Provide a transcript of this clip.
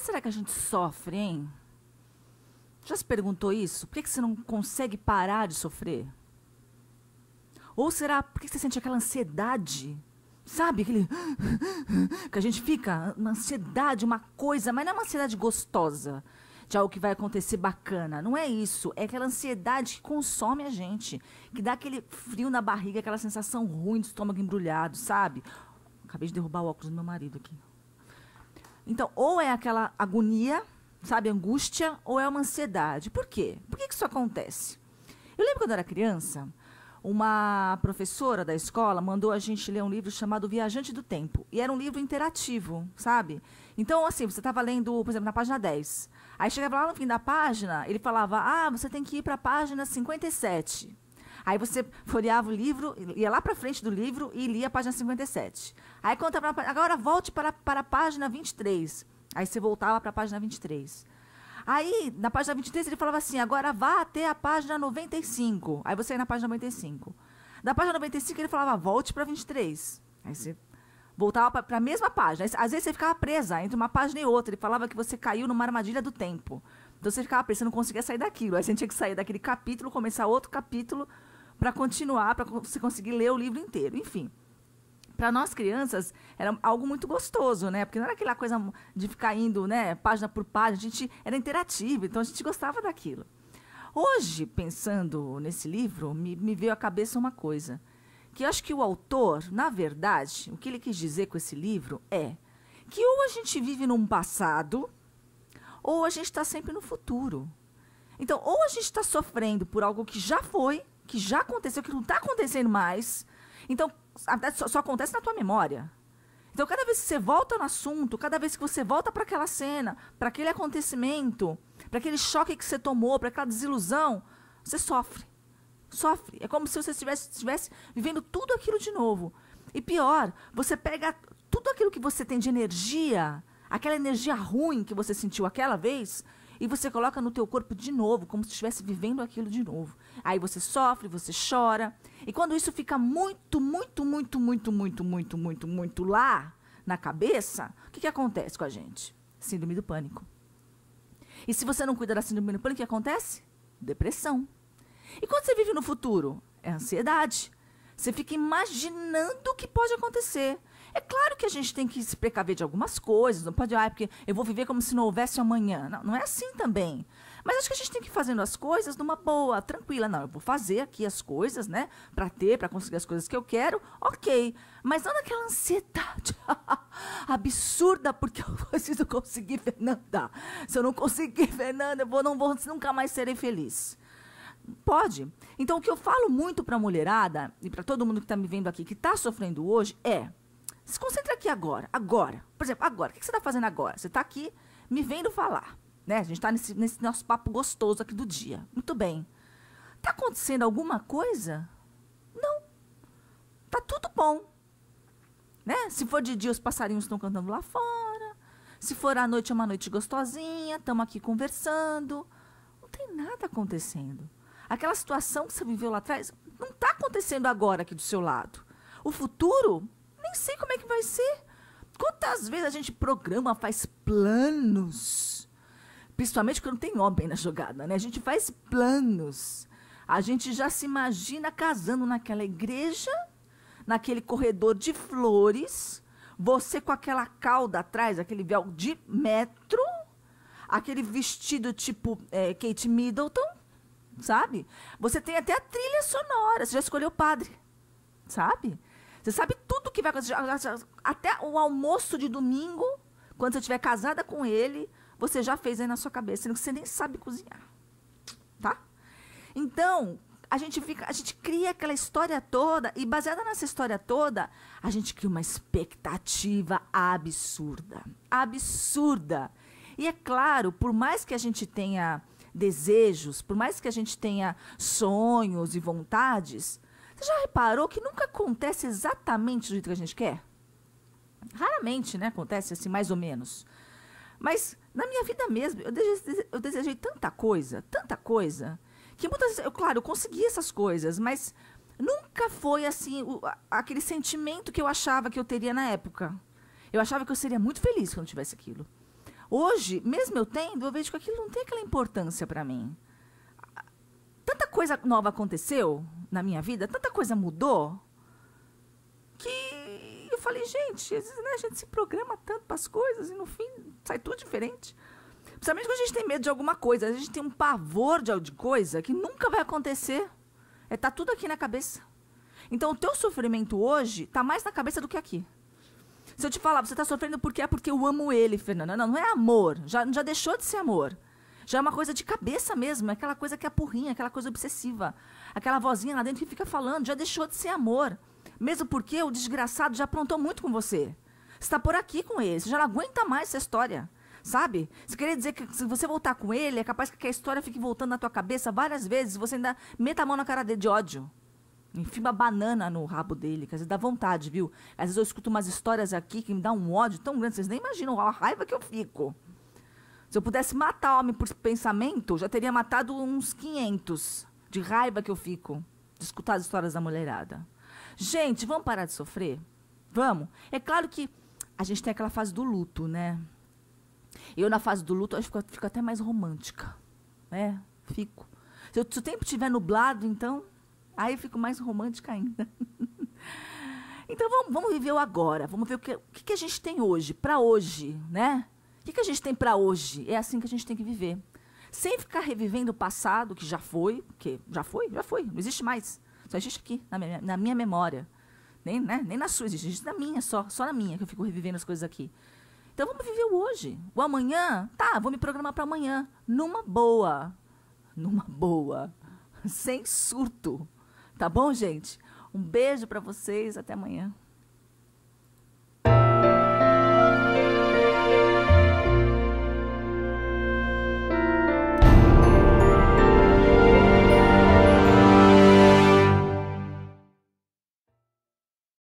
será que a gente sofre, hein? Já se perguntou isso? Por que você não consegue parar de sofrer? Ou será por que você sente aquela ansiedade? Sabe, aquele que a gente fica, uma ansiedade, uma coisa, mas não é uma ansiedade gostosa, de algo que vai acontecer bacana. Não é isso, é aquela ansiedade que consome a gente, que dá aquele frio na barriga, aquela sensação ruim do estômago embrulhado, sabe? Acabei de derrubar o óculos do meu marido aqui. Então, ou é aquela agonia, sabe, angústia, ou é uma ansiedade. Por quê? Por que isso acontece? Eu lembro quando eu era criança, uma professora da escola mandou a gente ler um livro chamado Viajante do Tempo. E era um livro interativo, sabe? Então, assim, você estava lendo, por exemplo, na página 10. Aí chegava lá no fim da página, ele falava, você tem que ir para a página 57. Aí você folheava o livro, ia lá para frente do livro e lia a página 57. Aí quando estava agora volte para a página 23. Aí você voltava para a página 23. Aí, na página 23, ele falava assim, agora vá até a página 95. Aí você ia na página 95. Da página 95, ele falava, volte para 23. Aí você voltava para a mesma página. Aí, às vezes você ficava presa entre uma página e outra. Ele falava que você caiu numa armadilha do tempo. Então você ficava presa, você não conseguia sair daquilo. Aí você tinha que sair daquele capítulo, começar outro capítulo para continuar, para você conseguir ler o livro inteiro. Enfim. Para nós crianças, era algo muito gostoso, né? Porque não era aquela coisa de ficar indo, né, página por página, a gente era interativo, então a gente gostava daquilo. Hoje, pensando nesse livro, me veio à cabeça uma coisa, que eu acho que o autor, na verdade, o que ele quis dizer com esse livro é que ou a gente vive num passado, ou a gente está sempre no futuro. Então, ou a gente está sofrendo por algo que já foi, que já aconteceu, que não está acontecendo mais. Então, só acontece na tua memória. Então, cada vez que você volta no assunto, cada vez que você volta para aquela cena, para aquele acontecimento, para aquele choque que você tomou, para aquela desilusão, você sofre. Sofre. É como se você estivesse vivendo tudo aquilo de novo. E pior, você pega tudo aquilo que você tem de energia, aquela energia ruim que você sentiu aquela vez, e você coloca no teu corpo de novo, como se estivesse vivendo aquilo de novo. Aí você sofre, você chora. E quando isso fica muito lá na cabeça, o que acontece com a gente? Síndrome do pânico. E se você não cuida da síndrome do pânico, o que acontece? Depressão. E quando você vive no futuro? É ansiedade. Você fica imaginando o que pode acontecer. É claro que a gente tem que se precaver de algumas coisas, não pode, porque eu vou viver como se não houvesse amanhã. Não, não é assim também. Mas acho que a gente tem que ir fazendo as coisas numa boa, tranquila. Não, eu vou fazer aqui as coisas, né, para conseguir as coisas que eu quero, ok. Mas não naquela ansiedade absurda, porque eu preciso conseguir, Fernanda. Se eu não conseguir, Fernanda, nunca mais serei feliz. Pode. Então, o que eu falo muito para a mulherada, e para todo mundo que está me vendo aqui, que está sofrendo hoje, se concentra aqui agora. Agora. Por exemplo, agora. O que você está fazendo agora? Você está aqui me vendo falar. Né? A gente está nesse nosso papo gostoso aqui do dia. Muito bem. Está acontecendo alguma coisa? Não. Tá tudo bom. Né? Se for de dia, os passarinhos estão cantando lá fora. Se for à noite, é uma noite gostosinha. Estamos aqui conversando. Não tem nada acontecendo. Aquela situação que você viveu lá atrás não está acontecendo agora aqui do seu lado. O futuro, nem sei como é que vai ser. Quantas vezes a gente programa, faz planos? Principalmente quando tem homem na jogada, né? A gente faz planos. A gente já se imagina casando naquela igreja, naquele corredor de flores, você com aquela cauda atrás, aquele véu de metro, aquele vestido tipo Kate Middleton, sabe? Você tem até a trilha sonora, você já escolheu o padre, sabe? Você sabe tudo que vai acontecer. Até o almoço de domingo, quando você estiver casada com ele, você já fez aí na sua cabeça, sendo que você nem sabe cozinhar, tá? Então, a gente cria aquela história toda, e baseada nessa história toda, a gente cria uma expectativa absurda. Absurda. E é claro, por mais que a gente tenha desejos, por mais que a gente tenha sonhos e vontades, você já reparou que nunca acontece exatamente do jeito que a gente quer? Raramente, né? Acontece assim, mais ou menos. Mas na minha vida mesmo, eu desejei tanta coisa, que muitas vezes, eu consegui essas coisas, mas nunca foi assim, aquele sentimento que eu achava que eu teria na época. Eu achava que eu seria muito feliz quando tivesse aquilo. Hoje, mesmo eu tendo, eu vejo que aquilo não tem aquela importância para mim. Tanta coisa nova aconteceu na minha vida, tanta coisa mudou, que eu falei, gente, às vezes, né, a gente se programa tanto para as coisas e no fim sai tudo diferente. Principalmente quando a gente tem medo de alguma coisa, a gente tem um pavor de coisa que nunca vai acontecer. Tá tudo aqui na cabeça. Então o teu sofrimento hoje tá mais na cabeça do que aqui. Se eu te falar, você tá sofrendo porque é porque eu amo ele, Fernanda. Não, não é amor, já deixou de ser amor. Já é uma coisa de cabeça mesmo, é aquela coisa que é porrinha, aquela coisa obsessiva. Aquela vozinha lá dentro que fica falando, já deixou de ser amor. Mesmo porque o desgraçado já aprontou muito com você. Você tá por aqui com ele, você já não aguenta mais essa história. Sabe? Você queria dizer que se você voltar com ele, é capaz que a história fique voltando na tua cabeça várias vezes, você ainda meta a mão na cara dele de ódio. Enfia uma banana no rabo dele, que às vezes dá vontade, viu? Às vezes eu escuto umas histórias aqui que me dá um ódio tão grande, vocês nem imaginam a raiva que eu fico. Se eu pudesse matar homem por pensamento, já teria matado uns 500 de raiva que eu fico de escutar as histórias da mulherada. Gente, vamos parar de sofrer? Vamos. É claro que a gente tem aquela fase do luto, né? Eu, na fase do luto, eu fico até mais romântica. Né? Fico. Se o tempo estiver nublado, então, aí eu fico mais romântica ainda. Então, vamos viver o agora. Vamos ver o que a gente tem hoje, para hoje, né? O que a gente tem para hoje? É assim que a gente tem que viver. Sem ficar revivendo o passado, que já foi, já foi, não existe mais. Só existe aqui, na minha memória. Nem na sua existe na minha, só na minha, que eu fico revivendo as coisas aqui. Então vamos viver o hoje. O amanhã, tá, vou me programar para amanhã. Numa boa. Sem surto. Tá bom, gente? Um beijo para vocês, até amanhã.